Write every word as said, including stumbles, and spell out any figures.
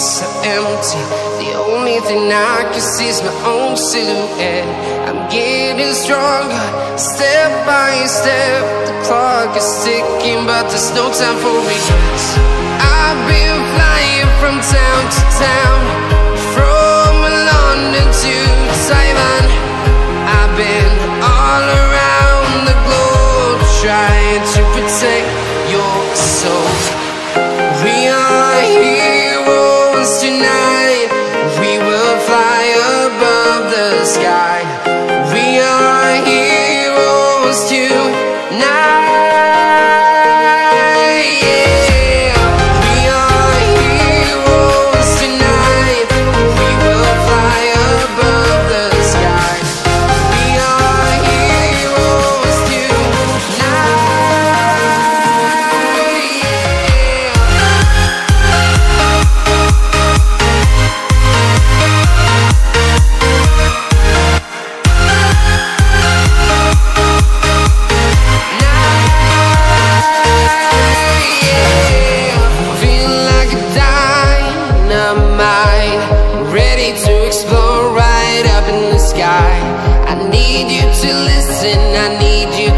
so empty. The only thing I can see is my own silhouette. I'm getting stronger, step by step. The clock is ticking, but there's no time for regrets. I've been flying from town to town, from London to Taiwan. I've been all around the globe, trying to protect your soul. We are heroes tonight. We will fly above the sky. We are heroes tonight. I need you to listen, I need you